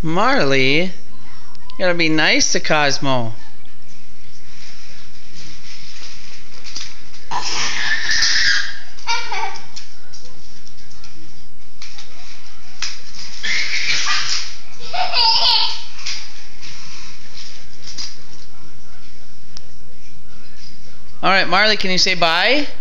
Marley, you gotta be nice to Cosmo. Alright, Marley, can you say bye?